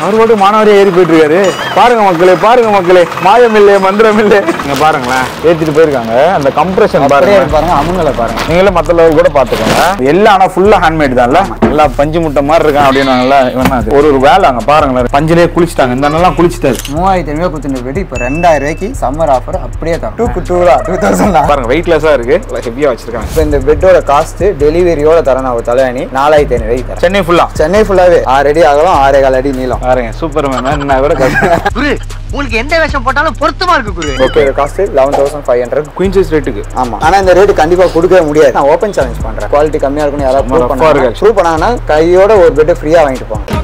அவர் மட்டும் மாணவரே ஏறி போயிட்டு இருக்காரு. பாருங்க மக்களே, மாயமில்லை மந்திரமில்லை. இங்க பாருங்களேன், ஏத்திட்டு போயிருக்காங்க. அந்த கம்ப்ரெஷன் பாருங்க, அவங்கள பாருங்க. நீங்களே மத்த லெவல் கூட பாத்துக்கோங்க. எல்லாம் ஆனா ஃபுல்லா ஹேண்ட்மேட் தான்ல. நல்லா பஞ்சு முட்டை மாதிரி இருக்கான் அப்படின்னாங்கல்ல. ஒரு வேலை அங்க பாருங்களேன், பஞ்சிலே குளிச்சுட்டாங்க. இந்த நல்லா குளிச்சுட்டாரு. 3500 கொடுத்துட்டு போயிட்டு இப்ப 2000 ரூபாய்க்கு சம்மர் ஆஃபர் அப்படியே தான். 2000 பாருங்க, வெயிட்லெஸ்ஸா இருக்கு, ஹெவியா வச்சிருக்காங்க. இப்போ இந்த பெட்டோட காஸ்ட் டெலிவரியோட தரேன். ஒரு தலையணி 4500 ரூபாய்க்கு தரேன். சென்னை ஃபுல்லாவே 6 அடி அகலம் 6.25 அடி நீளம். பாருங்க, சூப்பர் மேன். நான் கூட உங்களுக்கு எந்த வேஷம் போட்டாலும் பொருத்தமா இருக்கு குரு. ஓகே, காஸ்ட் 11500 குயின் சைஸ் ரேட்டுக்கு. ஆமா, ஆனா இந்த ரேட் கண்டிப்பா கொடுக்கவே முடியாது. நான் ஓபன் சேலஞ்ச் பண்றேன். குவாலிட்டி கம்மியா இருக்குன்னு யாராவது ப்ரூவ் பண்ணாங்கன்னா கையோட ஒரு பெட் ஃப்ரீயா வாங்கிட்டு போங்க.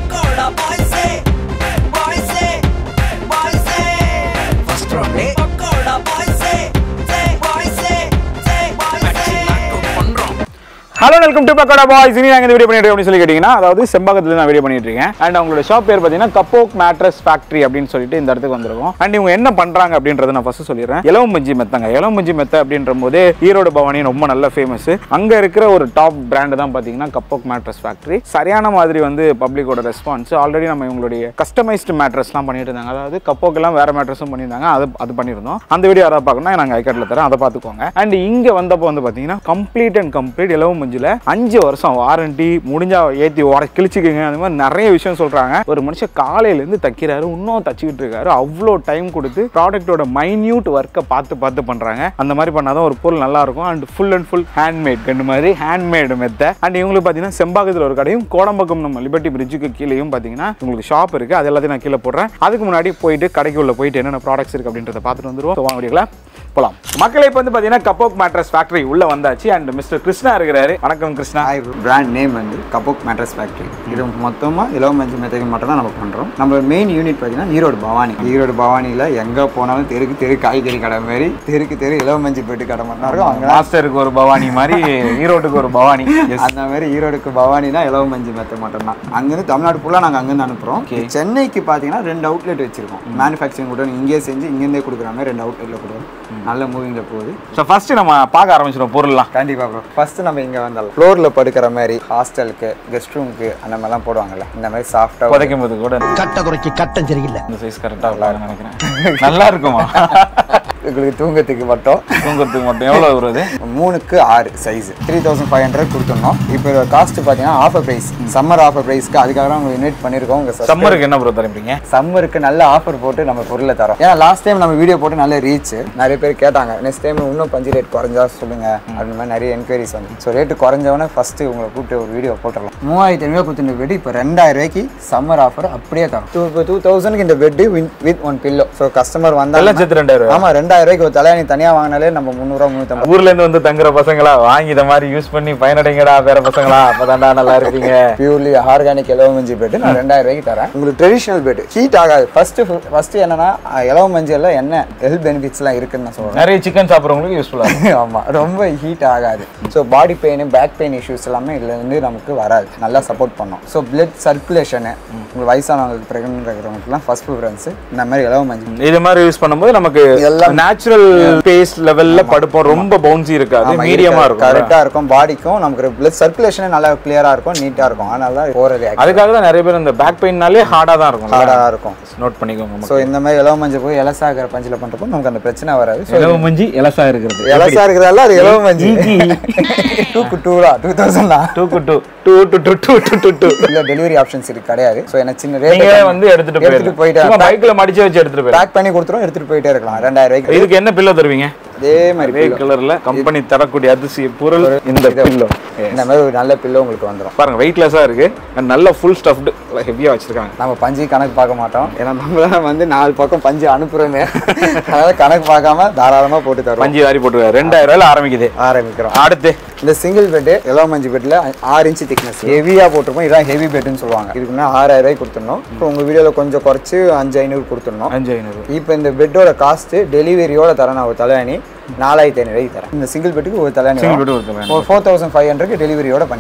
Hello, welcome to Pakoda boys. இனி நாங்கள் இந்த வீடியோ பண்ணிட்டு அப்படின்னு சொல்லி கேட்டிங்கன்னா, அதாவது செம்பகத்தில் நான் வீடியோ பண்ணிட்டு இருக்கேன். அண்ட் அவங்களோட ஷாப் பேர் பார்த்தீங்கன்னா கப்போக் மேட்ரஸ் ஃபேக்ட்ரி அப்படின்னு சொல்லிட்டு இந்த இடத்துக்கு வந்திருக்கோம். அண்ட் இவங்க என்ன பண்ணுறாங்க அப்படின்றத நான் ஃபர்ஸ்ட் சொல்லிடுறேன். இலவமஞ்சி மெத்தங்க. இலவமஞ்சி மெத்த அப்படின்ற போது ஈரோடு பவானி ரொம்ப நல்ல ஃபேமஸ். அங்கே இருக்கிற ஒரு டாப் பிராண்டு தான் பார்த்தீங்கன்னா கப்போக் மேட்ரஸ் ஃபேக்ட்ரி. சரியான மாதிரி வந்து பப்ளிக்கோட ரெஸ்பான்ஸ். ஆல்ரெடி நம்ம இவங்களுடைய கஸ்டமைஸ்டு மேட்ரஸ்லாம் பண்ணிட்டு இருந்தாங்க. அதாவது கப்போக்கெல்லாம் வேற மேட்ரஸும் பண்ணியிருந்தாங்க. அது பண்ணியிருந்தோம். அந்த வீடியோ யாராவது பார்க்கணும்னா நாங்கள் ஐக்கார்டில் தரேன், அதை பார்த்துக்கோங்க. அண்ட் இங்கே வந்தப்போ வந்து பார்த்தீங்கன்னா கம்ப்ளீட் இலவமஞ்சி 5 வருஷம் வாரண்டி முடிஞ்சா ஏத்தி கிழிச்சுக்குங்க. அந்த மாதிரி நிறைய விஷயம் சொல்றாங்க. ஒரு மனுஷன் காலையில இருந்து தைக்கிறாரு, இன்னும் தச்சுக்கிட்டு இருக்காரு. அவ்வளோ டைம் கொடுத்து ப்ராடக்டோட மைன்யூட் ஒர்க்கை பார்த்து பண்றாங்க. அந்த மாதிரி பண்ணாதான் ஒரு பொருள் நல்லா இருக்கும். அண்ட் ஃபுல் ஹேண்ட்மேட் கண்டு மாதிரி ஹேண்ட்மேடு மெத்த. அண்ட் இவங்களுக்கு பார்த்தீங்கன்னா செம்பாக்கத்தில் ஒரு கடையும், கோடம்பாக்கம் நம்ம லிபர்ட்டி பிரிட்ஜுக்கு கீழேயும் பார்த்தீங்கன்னா உங்களுக்கு ஷாப் இருக்கு. அது எல்லாத்தையும் நான் கீழே போடுறேன். அதுக்கு முன்னாடி போயிட்டு கடைக்குள்ள போயிட்டு என்னென்ன ப்ராடக்ட்ஸ் இருக்கு அப்படின்றத பார்த்துட்டு வந்துருவோம். வாங்க போலாம். மக்களை இப்போ வந்து பார்த்தீங்கன்னா கப்போக் மேட்ரஸ் ஃபேக்ட்ரி உள்ள வந்தாச்சு. அண்ட் மிஸ்டர் கிருஷ்ணா இருக்கிறாரு. வணக்கம் கிருஷ்ணா. பிராண்ட் நேம் வந்து கப்போக் மேட்ரஸ் ஃபேக்ட்ரி. இது மொத்தமாக இலவமஞ்சி மெத்தைக்கு மட்டும் தான் நம்ம பண்ணுறோம். நம்ம மெயின் யூனிட் பார்த்தீங்கன்னா ஈரோடு பவானியில் எங்கே போனாலும் தெருக்கு காய்கறி கடை மாதிரி தெரு இலவமஞ்சி பெட்டு கடை மட்டும் இருக்கும். அங்கே மாஸ்டருக்கு ஒரு பவானி மாதிரி ஈரோட்டுக்கு ஒரு பவானி. அந்த மாதிரி ஈரோடுக்கு பவானினா இலவமஞ்சி மெத்தை மட்டும் தான். அங்கேருந்து தமிழ்நாடு ஃபுல்லாக நாங்கள் அங்கேருந்து அனுப்புகிறோம். சென்னைக்கு பார்த்தீங்கன்னா 2 அவுட்லெட் வச்சிருக்கோம். மேனுஃபேக்சரிங் கூட இங்கேயே செஞ்சு இங்கேருந்தே கொடுக்குறாங்க. 2 அவுட்லெட்டில் கொடுக்குறோம். நல்ல மூவிங்ல போகுது. ஸோ ஃபர்ஸ்ட் நம்ம பார்க்க ஆரம்பிச்சிடும் பொருள்லாம். கண்டிப்பா ப்ரோ. ஃபர்ஸ்ட் நம்ம இங்க வந்தாலும் ஃப்ளோர்ல படுக்கிற மாதிரி ஹாஸ்டலுக்கு கெஸ்ட் ரூமுக்கு அந்த மாதிரிலாம் போடுவாங்கல்ல, இந்த மாதிரி சாஃப்டா புதைக்கும் போது கூட கட்ட குறைச்சி கட்டம் சரியில்லை. இந்த சைஸ் கரெக்டா வரலாம்னு நினைக்கிறேன். நல்லா இருக்குமா உங்களுக்கு தூங்கத்துக்கு மட்டும் எவ்வளோ வருது? 3க்கு 6 சைஸ் 3500 கொடுத்துடணும். இப்போ காஸ்ட் பார்த்தீங்கன்னா ஆஃபர் ப்ரைஸ், சம்மர் ஆஃபர் ப்ரைஸ்க்கு. அதுக்காக நம்ம இன்வைட் பண்ணியிருக்கோம். சம்மருக்கு என்ன ப்ரோ தரீங்க? சம்மருக்கு நல்ல ஆஃபர் போட்டு நம்ம பொருளை தரோம். ஏன்னா லாஸ்ட் டைம் நம்ம வீடியோ போட்டு நல்ல ரீச், நிறைய பேர் கேட்டாங்க. நெக்ஸ்ட் டைம் இன்னும் பஞ்சு ரேட் குறைஞ்சா சொல்லுங்க அப்படின்னு மாதிரி நிறைய என்கொயரிஸ் வந்து. ஸோ ரேட்டு குறைஞ்சவனே ஃபர்ஸ்ட் உங்களை கூப்பிட்டு ஒரு வீடியோ போட்டுடலாம். 3500 கொடுத்துட்டு போயிட்டு இப்போ 2000 ரூபாய்க்கு சம்மர் ஆஃபர் அப்படியே தரோம். இப்போ 2000க்கு இந்த bed with 1 pillow. So customer வந்தாலும் 2000. ஆமா, 2000 ரூபாய்க்கு ஒரு தலையாணி தனியா வாங்கினாலே நம்ம 300 350. ஊர்ல இருந்து வந்து தங்குற பசங்களா வாங்கி இத மாதிரி யூஸ் பண்ணி பயனடைங்கடா வேற பசங்களா, அப்பதான்டா நல்லா இருப்பீங்க. பியூர்லி ஆர்கானிக் இலவமஞ்சி பெட் நான் 2000 ரூபாய்க்கு தரேன். உங்களுக்கு ட்ரெடிஷனல் பெட் ஹீட் ஆகாது. ஃபர்ஸ்ட் என்னன்னா இலவமஞ்சில என்ன ஹெல்த் பெனிஃபிட்ஸ்லாம் இருக்குன்னு நான் சொல்றேன். நிறைய சிக்கன் சாப்பிட்றவங்களுக்கு யூஸ்ஃபுல்லா இருக்கும். ஆமா, ரொம்ப ஹீட் ஆகாது. So body pain, back pain issues எல்லாமே இதுல இருந்து நமக்கு வராது. நல்லா சப்போர்ட் பண்ணும். ஸோ பிளட் சர்க்குலேஷன், உங்களுக்கு வயசானவங்களுக்கு பிரெக்னன்ட் இருக்கிறவங்களுக்குலாம் ஃபர்ஸ்ட் ப்ரிஃபரன்ஸ் இந்த மாதிரி இலவமஞ்சி இது மாதிரி யூஸ் பண்ணும்போது நமக்கு எல்லாம் நேச்சுரல் பேஸ் லெவல்ல படுப்போம். ரொம்ப பவுன்சி இருக்காது, மீடியமா இருக்கும், கரெக்டா இருக்கும். பாடிக்கும் நமக்கு பிளட் சர்க்குலேஷன் நல்லா கிளியரா இருக்கும், நீட்டா இருக்கும். அதனால தான் போறது. அதுக்காக தான் நிறைய பேர் இந்த பேக் பெயின்னாலே ஹார்டா தான் இருக்கும். நோட் பண்ணிக்கோங்க. ஸோ இந்த மாதிரி இலவமஞ்சி போய் எலசா இருக்கிற பஞ்சில பண்றப்போ நமக்கு அந்த பிரச்சனை வராது. இலவமஞ்சி எலசா இருக்கிறது, எலசா இருக்கிறதால அது இலவமஞ்சி 2 இல்ல டெலிவரி ஆப்ஷன்ஸ் இருக்கு கிடையாது. ஸோ என்ன சின்ன ரேட் வந்து எடுத்துட்டு போயிட்டு பைக்ல மடிச்சு வச்சு எடுத்துட்டு போய் பேக் பண்ணி கொடுத்துரும், எடுத்துட்டு போயிட்டே இருக்கலாம். 2000 ரூபாய்க்கு. இதுக்கு என்ன பில்லோ தருவீங்க? அதே மாதிரி கலர்ல கம்பெனி தரக்கூடிய அதிசய பொருள் இந்த பில்லோ. இந்த மாதிரி ஒரு நல்ல பில்லோ உங்களுக்கு வந்துடும். பாருங்க, வெயிட்லெஸ்ஸா இருக்கு, நல்ல ஃபுல் ஸ்டஃப்டு, ஹெவியா வச்சிருக்காங்க. நம்ம பஞ்சு கணக்கு பார்க்க மாட்டோம். ஏன்னா நம்ம வந்து 4 பக்கம் பஞ்சு அனுப்புறோமே, அதனால கணக்கு பார்க்காம தாராளமா போட்டு தரோம். பஞ்சு வாரி போட்டு 2000 ரூபாயில ஆரம்பிக்கிறோம். அடுத்து இந்த சிங்கிள் பெட் இலவமஞ்சி பெட்ல 6 இன்ச் திக்னஸ் ஹெவியா போட்டிருப்போம். இதான் ஹெவி பெட்னு சொல்லுவாங்க. இதுக்குன்னா 6000 ரூபாய்க்கு கொடுத்துடணும். இப்போ உங்க வீடியோல கொஞ்சம் குறைச்சு 5500 கொடுத்துடணும். 5500. இப்போ இந்த பெட்டோட காஸ்ட் டெலிவரியோட தரேன். நான் ஒரு தலையாணி 4500 ரூபாய்க்கு தரேன். இந்த சிங்கிள் பெட்டுக்கு ஒரு தலையாணி 4500 டெலிவரியோட பண்ணி கொடுக்கணும்.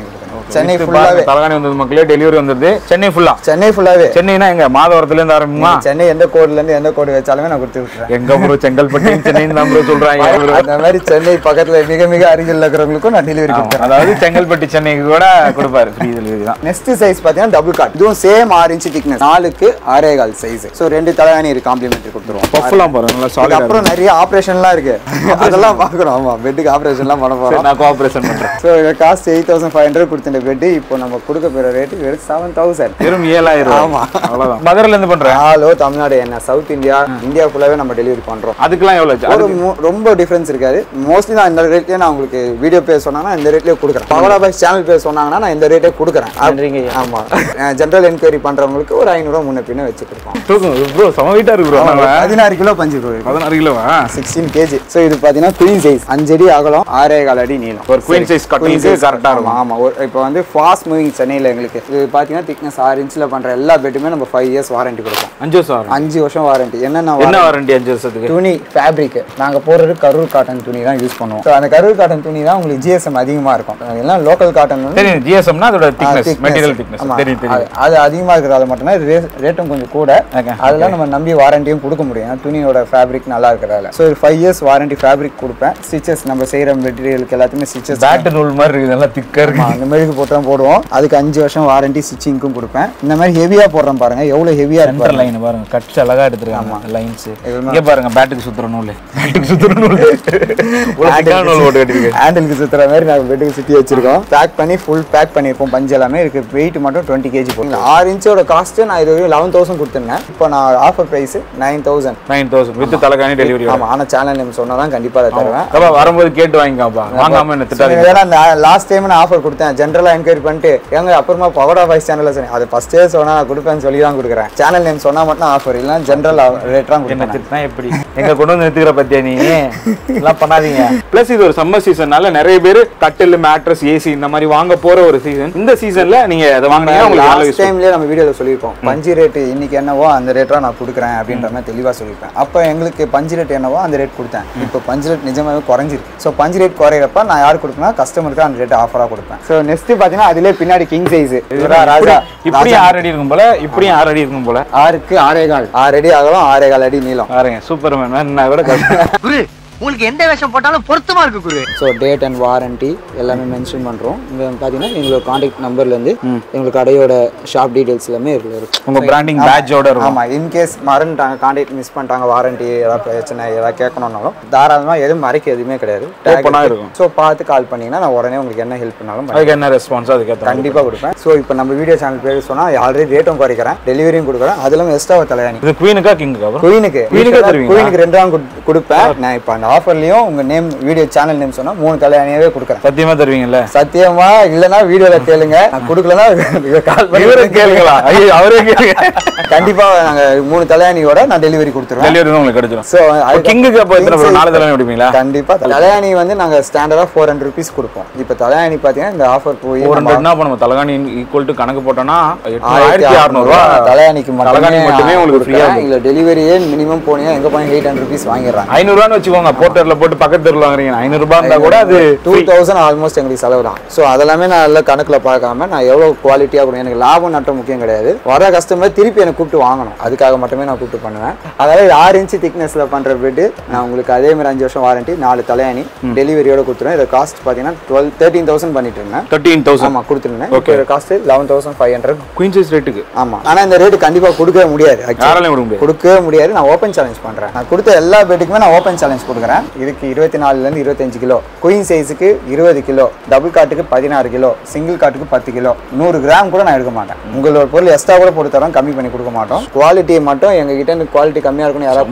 சென்னை ஃபுல்லாவே தலகாணி வந்தது மக்களே டெலிவரி வந்தது சென்னை ஃபுல்லாவே சென்னைனா எங்க மாதவரத்துல இருந்து ஆரம்பிக்குமா சென்னை எந்த கோட்ல இருந்து எந்த கோடு வச்சாலுமே நான் கொடுத்து விட்டுறேன் எங்க ப்ரோ செங்கல்பட்டு சென்னை தான் ப்ரோ சொல்றாங்க அந்த மாதிரி சென்னை பக்கத்துல மிக மிக அருகில் இருக்கிறவங்களுக்கும் நான் டெலிவரி கொடுப்பேன் அதாவது செங்கல்பட்டு சென்னைக்கு கூட கொடுப்பாரு ஃப்ரீ டெலிவரி தான் நெக்ஸ்ட் சைஸ் பாத்தீங்கன்னா டபுள் காட் இதுவும் சேம் 6 இன்ச் திக்னஸ் 4க்கு 6.5 சைஸ் சோ ரெண்டு தலகாணி இருக்கு காம்ப்ளிமெண்டரி கொடுத்துருவோம் பஃப்லாம் பாருங்க நல்லா சாலிட் அப்புறம் நிறைய ஆபரேஷன்லாம் இருக்கு அதெல்லாம் பார்க்கணும் ஆமா பெட்டுக்கு ஆபரேஷன்லாம் பண்ண போறோம் நான் கோஆபரேஷன் பண்றேன் சோ இந்த காஸ்ட் 8500 கொடுத்த பெட் இப்போ நம்ம கொடுக்க போற ரேட் வெறும் 7000 வெறும் 7000 ஆமா அவ்வளவுதான் மதுரையில இருந்து பண்றேன் ஹலோ தமிழ்நாடு என்ன சவுத் இந்தியா ஃபுல்லாவே நம்ம டெலிவரி பண்றோம் அதுக்கெல்லாம் எவ்வளவு ரொம்ப டிஃபரன்ஸ் இருக்காது மோஸ்ட்லி நான் இந்த ரேட்லயே நான் உங்களுக்கு வீடியோ பேர் சொன்னாங்கன்னா இந்த ரேட்லயே கொடுக்குறேன் பவரா பாய்ஸ் சேனல் பேர் சொன்னாங்கன்னா நான் இந்த ரேட்டே கொடுக்குறேன் ஆமா ஜெனரல் என்கொயரி பண்றவங்களுக்கு ஒரு 500 முன்ன பின்ன வச்சு கொடுப்போம் ப்ரோ சம வெயிட்டா இருக்கு ப்ரோ 16 கிலோ பஞ்சு ப்ரோ 16 கிலோவா 16 kg சோ இது பாத்தீங்கன்னா குயின் சைஸ் 5 அடி அகலம் 6.5 அடி நீளம் ஒரு குயின் சைஸ் கட்டிங் கரெக்ட்டா இருக்கும் ஆமா இப்போ வந்து ஃபாஸ்ட் மூவிங் சென்னையில எங்களுக்கு இது பாத்தீங்கன்னா திக்னஸ் 6 இன்ச்ல பண்ற எல்லா பெட்டுமே நம்ம 5 இயர்ஸ் வாரண்டி கொடுப்போம் 5 வருஷம் வாரண்டி என்ன வாரண்டி 5 வருஷத்துக்கு துணி ஃபேப்ரிக் நாங்க போடுறது கரூர் காட்டன் துணி தான் யூஸ் பண்ணுவோம் சோ அந்த கரூர் காட்டன் துணி தான் உங்களுக்கு ஜிஎஸ்எம் அதிகமா இருக்கும் எல்லாம் லோக்கல் காட்டன் தெரியும் ஜிஎஸ்எம்னா அதோட திக்னஸ் மெட்டீரியல் திக்னஸ் தெரியும் அது அதிகமா இருக்கிறதால மட்டும் தான் ரேட்டும் கொஞ்சம் கூட அதெல்லாம் நம்ம நம்பி வாரண்டியும் கொடுக்க முடியும் துணியோட ஃபேப்ரிக் நல்லா இருக்கிறதால சோ 5 இயர்ஸ் வாரண்டி ஃபேப்ரிக் கொடுப்பேன் ஸ்டிச்சஸ் நம்ம செய்யற மெட்டீரியலுக்கு எல்லாத்துமே ஸ்டிச்சஸ் பேட் நூல் மாதிரி இருக்கு நல்லா திக்கா இருக்கு அந்த மெழுகு போட்டு தான் போடுவோம் அதுக்கு 5 வருஷம் வாரண்டி ஸ்டிச்சிங்க்கும் கொடுப்பேன் இந்த மாதிரி ஹெவியா போடுறோம் பாருங்க எவ்வளவு ஹெவியா இருக்கு சென்டர் லைன் பாருங்க கட்ஸ் அழகா எடுத்துருக்காங்க லைன்ஸ் இங்க பாருங்க பேட்டுக்கு சுத்துற நூல் நூல் போட்டு கட்டிருக்கு ஹேண்டிலுக்கு சுத்துற மாதிரி நாங்க பெட்டுக்கு சுத்தி வச்சிருக்கோம் பேக் பண்ணி ஃபுல் பேக் பண்ணிருப்போம் பஞ்சு எல்லாமே இருக்கு வெயிட் மட்டும் 20 kg போடுங்க 6 இன்ச்சோட காஸ்ட் நான் இது 11000 கொடுத்திருந்தேன் இப்போ நான் ஆஃபர் பிரைஸ் 9000 வித் தலகாணி டெலிவரி ஆமா ஆனா சேனல் நேம் சொன்னா தான் கண்டிப்பா தருவேன் அப்ப வரும்போது கேட்டு வாங்கிக்கப்பா வாங்காம என்ன திட்டாதீங்க ஏன்னா லாஸ்ட் டைம் நான் ஆஃபர் கொடுத்தேன் ஜெனரலா என்கொயரி பண்ணிட்டு எங்க அப்புறமா பகோடா பாய்ஸ் சேனல்ல சொன்னேன் அது ஃபர்ஸ்டே சொன்னா நான் கொடுப்பேன்னு சொல்லி தான் கொடுக்குறேன் சேனல் நேம் சொன்னா மட்டும் ஆஃபர் இல்ல ஜெனரல் ரேட்டா என்ன திட்டா எப்படி எங்க கொண்டு வந்து நிறுத்துற பத்தியா நீ எல்லாம் பண்ணாதீங்க பிளஸ் இது ஒரு சம்மர் சீசன்னால நிறைய பேர் கட்டில் மேட்ரஸ் ஏசி இந்த மாதிரி வாங்க போற ஒரு சீசன் இந்த சீசன்ல நீங்க அதை வாங்குனீங்கன்னா உங்களுக்கு லாஸ்ட் டைம்லயே நம்ம வீடியோல சொல்லிருப்போம் பஞ்சு ரேட் இன்னைக்கு என்னவோ அந்த ரேட்டா நான் கொடுக்குறேன் அப்படின்ற மாதிரி தெளிவா சொல்லிருப்பேன் அப்ப எங்களுக்கு பஞ்சு ரேட் என்னவோ அந்த ரேட் கொடுத்தேன் இப்போ பஞ்சு ரேட் நிஜமாவே குறைஞ்சிருக்கு ஸோ பஞ்சு ரேட் குறையிறப்ப நான் யார் கொடுப்பேன் கஸ்டமருக்கு அந்த ரேட் ஆஃபரா கொடுப்பேன் ஸோ நெக்ஸ்ட் பாத்தீங்கன்னா அதுல பின்னாடி கிங் சைஸ் ராஜா இப்படி 6 அடி இருக்கும் போல இப்படியும் 6 அடி இருக்கும் போல 6க்கு 6.5 அடி அகலம் 6.5 அடி நீளம் பாருங்க சூப்பர்மேன் நான் கூட குரு உங்களுக்கு எந்த வேஷம் போட்டாலும் பொருத்தமா இருக்கு குரு ஸோ டேட் அண்ட் வாரண்டி எல்லாமே மென்ஷன் பண்றோம் இங்க பாத்தீங்கன்னா எங்களோட கான்டாக்ட் நம்பர்ல இருந்து எங்களுக்கு கடையோட ஷாப் டீடைல்ஸ் எல்லாமே இருக்கு உங்க பிராண்டிங் பேட்ஜோட இருக்கும் ஆமா இன்கேஸ் மறந்துட்டாங்க கான்டாக்ட் மிஸ் பண்ணிட்டாங்க வாரண்டி ஏதாவது பிரச்சனை ஏதாவது கேட்கணும்னாலும் தாராளமா எதுவும் மறைக்க எதுவுமே கிடையாது ஓப்பனா இருக்கும் ஸோ பார்த்து கால் பண்ணீங்கன்னா நான் உடனே உங்களுக்கு என்ன ஹெல்ப் பண்ணாலும் அதுக்கு என்ன ரெஸ்பான்ஸ் அதுக்கு கண்டிப்பா கொடுப்பேன் ஸோ இப்போ நம்ம வீடியோ சேனல் பேர் சொன்னா ஆல்ரெடி ரேட்டும் குறைக்கிறேன் டெலிவரியும் கொடுக்குறேன் அதுல எக்ஸ்ட்ரா தலையாணி இது குயினுக்கா கிங்குக்கா குயினுக்கு 2 தான் கொடுப்பேன் நான் இப்போ அந்த ஆஃபர்லயும் உங்க நேம் வீடியோ சேனல் நேம் சொன்னா 3 தலையாணியாவே கொடுக்குறேன் சத்தியமா தருவீங்கல்ல சத்தியமா இல்லனா வீடியோல கேளுங்க நான் கொடுக்கலனா கால் பண்ணி கேளுங்களா ஐயோ அவரே கேளுங்க கண்டிப்பா நாங்க 3 தலையாணியோட நான் டெலிவரி கொடுத்துறோம் டெலிவரி உங்களுக்கு கிடைச்சிரும் சோ கிங்குக்கு அப்ப எத்தனை 4 தலையாணி கொடுப்பீங்களா கண்டிப்பா தலையாணி வந்து நாங்க ஸ்டாண்டர்டா 400 rupees கொடுப்போம் இப்போ தலையாணி பாத்தீங்கன்னா இந்த ஆஃபர் போய் 400 னா நம்ம தலைகாணி ஈக்குவல் டு கணக்கு போட்டோம்னா 1600 ரூபாய் தலையாணிக்கு மட்டுமே உங்களுக்கு ஃப்ரீயா இல்ல டெலிவரியே மினிமம் போனீங்க எங்க போய் 800 rupees வாங்கிடுறாங்க 500 ரூபான்னு வெச்சுக்கோங்க போர்ட்டர்ல போட்டு பக்கத்து தெருல வாங்குறீங்க 500 ரூபாய் இருந்தா கூட அது 2000 ஆல்மோஸ்ட் எங்களுக்கு செலவு தான் சோ அதெல்லாமே நான் நல்ல கணக்குல பார்க்காம நான் எவ்வளவு குவாலிட்டியா கொடுங்க எனக்கு லாபம் நட்டம் முக்கியம் கிடையாது வர கஸ்டமர் திருப்பி எனக்கு கூப்பிட்டு வாங்கணும் அதுக்காக மட்டுமே நான் கூப்பிட்டு பண்ணுவேன் அதாவது 6 இன்ச் திக்னஸ்ல பண்ற பெட் நான் உங்களுக்கு அதே மாதிரி 5 வருஷம் வாரண்டி 4 தலையாணி டெலிவரியோட கொடுத்துருவேன் இத காஸ்ட் பாத்தீங்கன்னா 13000 பண்ணிட்டு இருந்தேன் 13000 ஆமா கொடுத்துருந்தேன் ஓகே காஸ்ட் 11500 குயின் சைஸ் ரேட்டுக்கு ஆமா ஆனா இந்த ரேட் கண்டிப்பா கொடுக்கவே முடியாது யாராலையும் கொடுக்கவே முடியாது நான் ஓபன் சேலஞ்ச் பண்றேன் நான் கொடுத்த எல்லா பெட்டுக்குமே நான் ஓபன் சேலஞ்ச் கொடுக்குறேன் இதுக்கு 24 ல இருந்து 25 கிலோ குயின் சைஸுக்கு 20 கிலோ டபுள் காட்டுக்கு 16 கிலோ சிங்கிள் காட்டுக்கு 10 கிலோ 100 கிராம் கூட நான் எடுக்க மாட்டேன் உங்களோட பொருள் எக்ஸ்ட்ரா கூட போட்டு தரோம் கம்மி பண்ணி கொடுக்க மாட்டோம் குவாலிட்டியை மட்டும் எங்க கிட்ட இருந்து குவாலிட்டி கம்மியா இருக்குன்னு யாராவது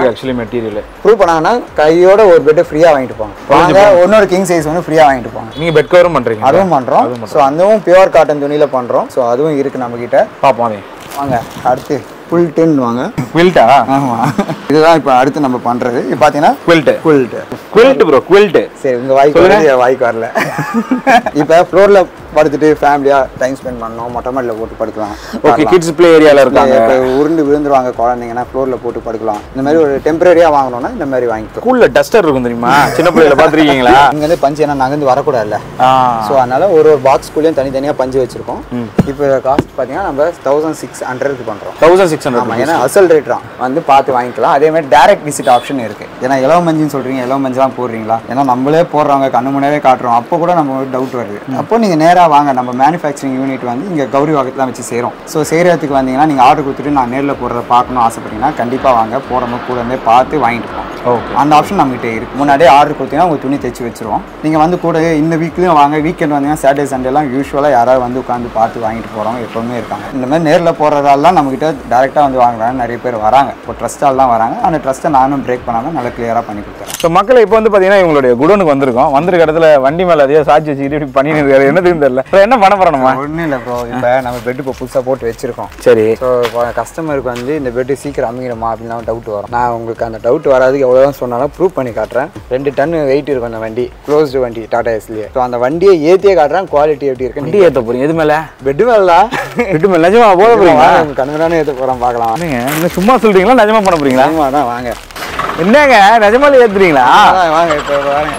ப்ரூவ் பண்ணாங்கன்னா கையோட ஒரு பெட் ஃப்ரீயா வாங்கிட்டு போங்க இன்னொரு கிங் சைஸ் வந்து ஃப்ரீயா வாங்கிட்டு போங்க நீங்க பெட் கவரும் பண்றீங்க அதுவும் பண்றோம் சோ அதுவும் பியூர் காட்டன் துணியில பண்றோம் சோ அதுவும் இருக்கு நம்ம கிட்ட பாப்போம் வாங்க அடுத்து ஃபுல் டென் வாங்க குவில்ட்டா ஆமா இதுதான் இப்போ அடுத்து நம்ம பண்றது இப்போ பாத்தீங்கன்னா குவில்ட் ப்ரோ குவில்ட் சரி உங்க வாய்க்கு வரல இப்போ ஃப்ளோர்ல படுத்துட்டு ஃபேமிலியா டைம் ஸ்பெண்ட் பண்ணோம், மொட்டை மாடியில போட்டு படுக்கலாம். ஓகே, கிட்ஸ் ப்ளே ஏரியால இருக்காங்க, உருண்டு விழுந்துருவாங்க குழந்தைங்கன்னா ஃப்ளோர்ல போட்டு படுக்கலாம். இந்த மாதிரி ஒரு டெம்பரரியா வாங்கணும்னா இந்த மாதிரி வாங்கிக்கலாம். ஸ்கூல்ல டஸ்டர் இருக்கும் தெரியுமா, சின்ன பிள்ளைல பாத்துருக்கீங்களா? இங்க வந்து பஞ்சு ஏன்னா நகர்ந்து வரக்கூடாதுல்ல, ஸோ அதனால ஒரு பாக்ஸ்குள்ளேயும் தனித்தனியா பஞ்சு வச்சிருக்கோம். இப்போ காஸ்ட் பாத்தீங்கன்னா நம்ம 1600 பண்றோம். 1600. ஆமா, ஏன்னா அசல் ரேட் தான், வந்து பார்த்து வாங்கிக்கலாம். அதே மாதிரி டைரக்ட் விசிட் ஆப்ஷன் இருக்கு. ஏன்னா இலவ மஞ்சுன்னு சொல்றீங்க, இலவ மஞ்சள்லாம் போடுறீங்களா? ஏன்னா நம்மளே போடுறவங்க கண்ணு முன்னாடியே காட்டுறோம், அப்போ கூட நம்ம டவுட் வருது. அப்போ நீங்க நேரா வாங்க, நம்ம மேனுஃபேக்சரிங் யூனிட் வந்து இங்க கௌரிவாக்கத்துல வச்சு செய்றோம். ஸோ செய்யறதுக்கு வந்தீங்கன்னா நீங்க ஆர்டர் கொடுத்துட்டு நான் நேரில் போடுறத பார்க்கணும் ஆசைப்பட்டீங்கன்னா கண்டிப்பா வாங்க, போடும்போது கூட இருந்தே பார்த்து வாங்கிட்டு போவோம். ஓகே, அந்த ஆப்ஷன் நம்மகிட்ட இருக்கு. முன்னாடியே ஆர்டர் கொடுத்தீங்கன்னா உங்க துணி தைச்சு வச்சிருவோம். நீங்க வந்து கூட இந்த வீக்லயும் வாங்க, வீக்கெண்ட் வந்தீங்கன்னா சாட்டர்டே சண்டேலாம் யூஸ்வலா யாராவது வந்து உட்காந்து பார்த்து வாங்கிட்டு போறவங்க எப்பவுமே இருக்காங்க. இந்த மாதிரி நேரில் போறதாலாம் நம்ம கிட்ட டேரக்டா வந்து வாங்குறாங்க, நிறைய பேர் வராங்க. இப்போ ட்ரஸ்டால் தான் வராங்க. அந்த ட்ரஸ்ட்டை நானும் பிரேக் பண்ணாமல் நல்லா கிளியராக பண்ணி கொடுத்தேன். ஸோ மக்களை இப்போ வந்து பார்த்தீங்கன்னா இவங்களுடைய குடோனுக்கு வந்திருக்கோம். வந்திருக்க இடத்துல வண்டி மேலே அதே சாட்சி வச்சுக்கிட்டு இப்படி பண்ணிட்டு இருக்காரு, என்னதுன்னு தெரியல. இப்போ என்ன பண்ண போறோமா? ஒன்றும் இல்லை ப்ரோ, இப்போ நம்ம பெட் இப்போ புதுசாக போட்டு வச்சிருக்கோம். சரி, ஸோ கஸ்டமருக்கு வந்து இந்த பெட்டு சீக்கிரம் அமைக்கிறோமா அப்படின்னா டவுட் வரும். நான் உங்களுக்கு அந்த டவுட் வராதுக்கு எவ்வளோதான் சொன்னாலும் ப்ரூவ் பண்ணி காட்டுறேன். 2 டன் வெயிட் இருக்கும் அந்த வண்டி, க்ளோஸ்டு வண்டி டாடா எஸ்லேயே. ஸோ அந்த வண்டியை ஏற்றியே காட்டுறேன், குவாலிட்டி எப்படி இருக்கு. வண்டி ஏற்ற போறீங்க எது மேலே? பெட்டு மேலே. பெட்டு மேலே நிஜமா போட போறீங்களா? கண்ணுதானே ஏற்ற போகிறோம், பார்க்கலாம். நீங்க சும்மா சொல்றீங்களா, நிஜமா பண்ண போறீங்களா? ஆமாம் தான், வாங்க. என்னங்க நிஜமாலே ஏத்துறீங்களா? வாங்க, இப்போ வாங்க.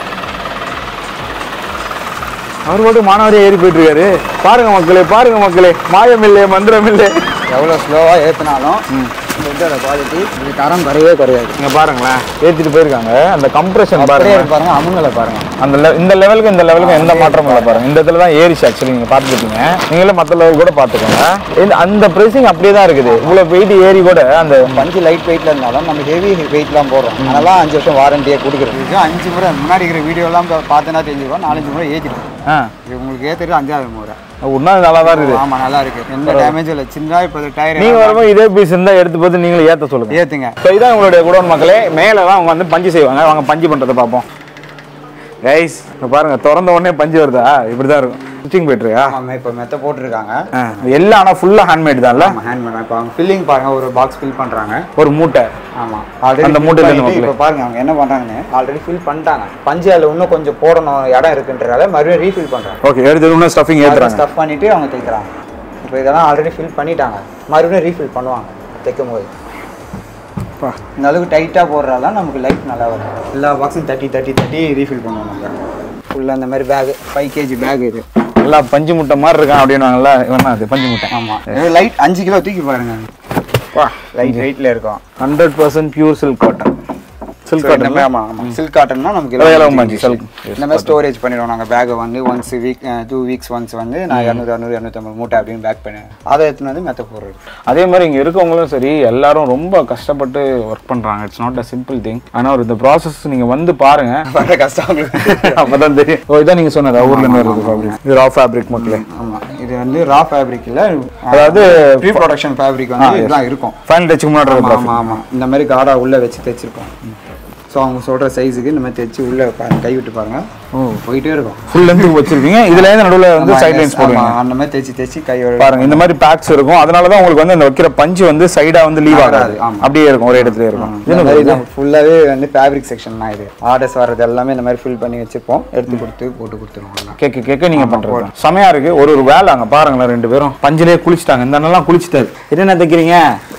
அவர் மட்டும் மாணவரே ஏறி போயிட்டு இருக்காரு. பாருங்க மக்களே, பாருங்க மக்களே, மாயம் இல்லை மந்திரம் இல்லை. எவ்வளோ ஸ்லோவாக ஏற்றினாலும் பெட்டோட குவாலிட்டி இது தரம் குறையவே குறையாது. நீங்கள் பாருங்களேன், ஏற்றிட்டு போயிருக்காங்க. அந்த கம்ப்ரெஷன் பாருங்க, பாருங்க, அவங்கள பாருங்க. அந்த இந்த லெவலுக்கு இந்த லெவலுக்கு எந்த மாற்றமும் இல்லை பாருங்க. இந்த இடத்துல தான் ஏறிச்சு. ஆக்சுவலி நீங்கள் பார்த்துருப்பீங்க, நீங்களே மற்ற லெவல் கூட பார்த்துக்கோங்க. அந்த ப்ரைஸிங் அப்படியே தான் இருக்குது. இவ்வளோ வெயிட் ஏறி கூட அந்த பஞ்சு லைட் வெயிட்ல இருந்தாலும் நம்ம ஹெவி வெயிட்லாம் போடுறோம். அதெல்லாம் 5 வருஷம் வாரண்டியே கொடுக்குறது. 5 முறை முன்னாடி இருக்கிற வீடியோலாம் பார்த்தேன்னா தெரிஞ்சுக்கோ, 4-5 முறை ஏற்றிடும். உங்களுக்கு ஏற்றுறது 5ஆவது முறை. ஒன்றா நல்லா தான் இருக்குது. ஆமாம், நல்லா இருக்கு, எந்த டேமேஜும் இல்லை. சின்னதாக இப்போ டயர் நீங்கள் வரும்போது இதே பீஸ் இருந்தால் எடுத்து பார்த்து நீங்களும் ஏற்ற சொல்லுங்கள், ஏற்றுங்க. ஸோ இதான் உங்களுடைய குடோன் மக்களே. மேலே தான் அவங்க வந்து பஞ்சு செய்வாங்க. அவங்க பஞ்சு பண்ணுறதை பார்ப்போம். கைஸ் பாருங்க, திறந்த உடனே பஞ்சு வருதா? இப்படி தான் இருக்கும். ஸ்டிச்சிங் போயிட்டுருக்கா? ஆமாம், இப்போ மெத்த போட்டிருக்காங்க எல்லாம். ஆனால் ஃபுல்லாக ஹேண்ட்மேட் தான்ல? ஹேண்ட்மேட். இப்போ அவங்க ஃபில்லிங் பாருங்க, ஒரு பாக்ஸ் ஃபில் பண்ணுறாங்க, ஒரு மூட்டை. ஆமாம், அந்த மூட்டையில் இப்போ பாருங்க அவங்க என்ன பண்ணுறாங்கன்னு ஆல்ரெடி ஃபில் பண்ணிட்டாங்க. பஞ்சு அதில் இன்னும் கொஞ்சம் போடணும் இடம் இருக்குன்றதால மறுபடியும் ரீஃபில் பண்ணுறாங்க. ஓகே, எடுத்து இன்னும் ஸ்டஃபிங் ஏற்றுறாங்க. ஸ்டஃப் பண்ணிவிட்டு அவங்க தைக்கிறாங்க. இப்போ இதெல்லாம் ஆல்ரெடி ஃபில் பண்ணிட்டாங்க, மறுபடியும் ரீஃபில் பண்ணுவாங்க தைக்கும் போது. இந்த அளவுக்கு டைட்டாக போடுறதால நமக்கு லைஃப் நல்லா வரும். எல்லா பாக்ஸும் தட்டி ரீஃபில் பண்ணுவோம். நம்ம ஃபுல்லாக அந்த மாதிரி பேகு 5 kg பேக் இது எல்லாம் பஞ்சு முட்டை மாதிரி இருக்கான் அப்படின்னாங்கல்ல, இவன் அது பஞ்சு முட்டை. ஆமாம், லைட் 5 கிலோ தூக்கி பாருங்க. லைட் வெயிட்டில் இருக்கும். 100% pure silk cotton. Silk cotton. ஆமாம், சில்க் காட்டன்னா நமக்கு இந்த மாதிரி ஸ்டோரேஜ் பண்ணிடுவோம் நாங்கள். பேக்கை வந்து ஒன்ஸ் வீக் 2 வீக்ஸ் ஒன்ஸ் வந்து நான் 200-250 மூட்டை அப்படின்னு பேக் பண்ணேன். அதை எடுத்துன்னு வந்து மெத்த போடுறது. அதே மாதிரி இங்கே இருக்கவங்களும் சரி, எல்லாரும் ரொம்ப கஷ்டப்பட்டு ஒர்க் பண்ணுறாங்க. It's not a simple thing. ஆனால் இந்த ப்ராசஸ் நீங்கள் வந்து பாருங்க, கஷ்டம் அப்போதான் தெரியும். ஓ, இதான் நீங்கள் சொன்னதா ஊர்லேருந்து வருது ஃபேப்ரிக். இது ரா ஃபேப்ரிக் மக்களே. ஆமாம், இது வந்து ரா ஃபேப்ரிக் இல்லை, அதாவது ப்ரீ ப்ரொடக்ஷன் ஃபேப்ரிக் வந்து இதெல்லாம் இருக்கும். ஃபைனல் டச்சுக்கு முன்னாடி. ஆமாம், இந்த மாதிரி காடா உள்ளே வச்சு தைச்சிருக்கோம். ஸோ அவங்க சொல்கிற சைஸுக்கு இந்த மாதிரி தைச்சு உள்ளே கை விட்டு பாருங்க, போயிட்டே இருக்கும். ஃபுல் லென்த்துக்கு வச்சிருக்கீங்க. இதுல இருந்து நடுவில் வந்து சைட் லைன்ஸ் போடுவீங்க. அந்த மாதிரி தைச்சு கையோட பாருங்க, இந்த மாதிரி பேக்ஸ் இருக்கும். அதனால தான் உங்களுக்கு வந்து அந்த வைக்கிற பஞ்சு வந்து சைடா வந்து லீவ் ஆகாது, அப்படியே இருக்கும், ஒரே இடத்துல இருக்கும். இது ஃபுல்லாவே வந்து ஃபேப்ரிக் செக்ஷன் தான். இது ஆர்டர்ஸ் வர்றது எல்லாமே இந்த மாதிரி ஃபில் பண்ணி வச்சிருப்போம். எடுத்து கொடுத்து போட்டு கொடுத்துருவோம். கேட்க நீங்க பண்றது செமையா இருக்கு. ஒரு வேலை அங்க பாருங்களேன், 2 பேரும் பஞ்சிலே குளிச்சுட்டாங்க. இந்த அண்ணெல்லாம் குளிச்சுட்டாரு. என்ன தைக்கிறீங்க?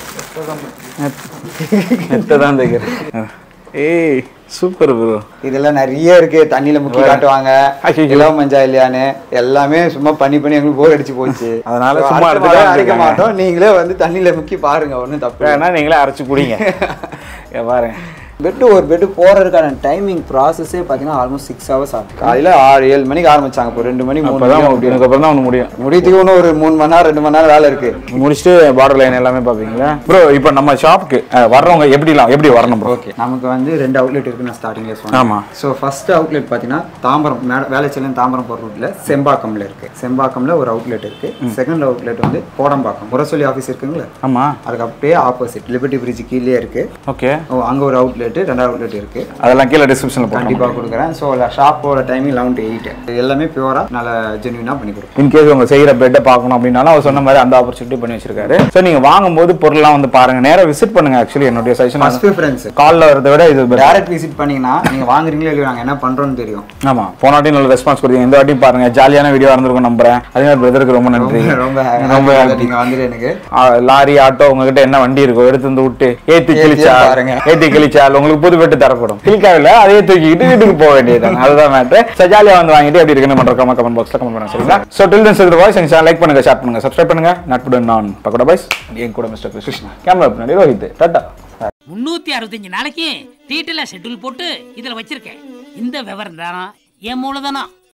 தான் தைக்கிறேன். ஏய் சூப்பர் ப்ரோ. இதெல்லாம் நிறைய இருக்கு. தண்ணியில முக்கி காட்டுவாங்க, இலவ மஞ்சா இல்லையான்னு. எல்லாமே சும்மா பண்ணி எங்களுக்கு போர் அடிச்சு போச்சு. அதனால சும்மா அரைக்க மாட்டோம். நீங்களே வந்து தண்ணியில முக்கி பாருங்க, ஒன்றும் தப்பு வேணா, நீங்களே அரைச்சு குடிங்க. பாருங்க, ஒரு பெட்டு போறதுக்கான டைமிங் ப்ராசஸே பார்த்தீங்கன்னா ஆல்மோஸ்ட் 6 hours ஆகும். காலையில் 6-7 மணிக்கு ஆரம்பிச்சாங்க. இப்போ 2 மணி 3 அப்புறம் தான் முடியும். முடியத்துக்கு இன்னும் ஒரு 3 மணி நேரம் 2 மணி நேரம் வேலை இருக்கு. முடிச்சுட்டு பார்டர் லைன் எல்லாமே பார்ப்பீங்களா ப்ரோ? இப்போ நம்ம ஷாப்புக்கு வர்றவங்க எப்படி வரணும் ப்ரோ? ஓகே, நமக்கு வந்து 2 அவுட்லெட் இருக்கு. நான் ஸ்டார்டிங்ல சொன்னேன். ஆமா. ஸோ ஃபர்ஸ்ட் அவுட்லெட் பார்த்தீங்கன்னா தாம்பரம் வேலைச்சேலம் தாம்பரம் போகிற ரூட்ல செம்பாக்கம்ல இருக்கு. செம்பாக்கம்ல ஒரு அவுட்லெட் இருக்கு. செகண்ட் அவுட்லெட் வந்து கோடம்பாக்கம் முரசொலி ஆஃபீஸ் இருக்குங்களா? ஆமா, அதுக்கு அப்படியே ஆப்போசிட் லிபர்ட்டி பிரிட்ஜ் கீழே இருக்கு. ஓகே, அங்கே ஒரு அவுட்லெட். அவுட்லெட் 2வது அவுட்லெட் இருக்கு. அதெல்லாம் கீழே டிஸ்கிரிப்ஷனில் கண்டிப்பாக கொடுக்குறேன். ஸோ ஷாப்போட டைமிங் 11 to 8 எல்லாமே பியூரா நல்ல ஜென்யூனாக பண்ணி கொடுக்கும். இன்கேஸ் உங்க செய்யற பெட்டை பார்க்கணும் அப்படின்னாலும் அவர் சொன்ன மாதிரி அந்த ஆப்பர்ச்சுனிட்டி பண்ணி வச்சிருக்காரு. ஸோ நீங்க வாங்கும்போது பொருள்லாம் வந்து பாருங்க, நேரா விசிட் பண்ணுங்க. ஆக்சுவலி என்னுடைய சஜஷன் ஃபர்ஸ்ட் ப்ரிஃபரன்ஸ் கால்ல வரதை விட இது டைரக்ட் விசிட் பண்ணீங்கன்னா நீங்க வாங்குறீங்களோ இல்லையோ நாங்கள் என்ன பண்றோம்னு தெரியும். ஆமா, போன வாட்டி நல்ல ரெஸ்பான்ஸ் கொடுத்தீங்க, இந்த வாட்டி பாருங்க ஜாலியான வீடியோ இருந்திருக்கும் நம்புறேன். அதே மாதிரி பிரதருக்கு ரொம்ப நன்றி. ரொம்ப நீங்க வந்துட்டு எனக்கு லாரி ஆட்டோ உங்ககிட்ட என்ன வண்டி இருக்கோ எடுத்து வந்து விட்டு ஏத்தி கிழிச்சால் உங்களுக்கு புது பெட்டு தரப்படும். கிளிக்காவில அதே தூக்கிட்டு வீட்டுக்கு போக வேண்டியது. அதுதான் மேட்டர். சஜாலியா வந்து வாங்கிட்டு எப்படி இருக்குன்னு பண்றோம் கமெண்ட் பாக்ஸ்ல கமெண்ட் பண்ணுங்க. சரிங்களா? சோ டில் தென் சரி பாய்ஸ், எங்க சேனல் லைக் பண்ணுங்க, ஷேர் பண்ணுங்க, சப்ஸ்கிரைப் பண்ணுங்க. நட்புடன் நான் பக்கோடா பாய்ஸ், என் கூட மிஸ்டர் கிருஷ்ணா, கேமரா பின்னாடி ரோஹித். டாடா. 365 நாளைக்கு டீட்டெயிலா ஷெட்யூல் போட்டு இதுல வச்சிருக்கேன். இந்த விவரம் தான் என் மூலதனம்.